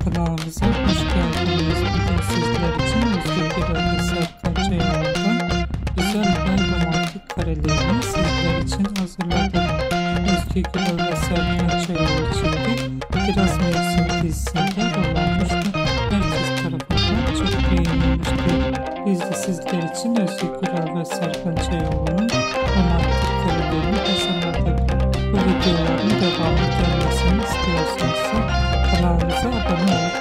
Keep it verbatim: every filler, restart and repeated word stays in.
Kanalımıza hoş geldiniz. Bugün sizler için Özgür Gürel ve Serkan Çayoğlu'ndan güzel ve romantik karelerini sizler için hazırladım. Özgür Gürel ve Serkan Çayoğlu çifti Kiraz Mevsimi dizisinde rol almış ve herkes tarafından çok beğenilmiştir. Biz de sizler için Özgür Gürel ve Serkan Çayoğlu'nun romantik karelerini hazırladık. Bu videoların devamı gelmesini istiyorsanız kanalımıza abone olun.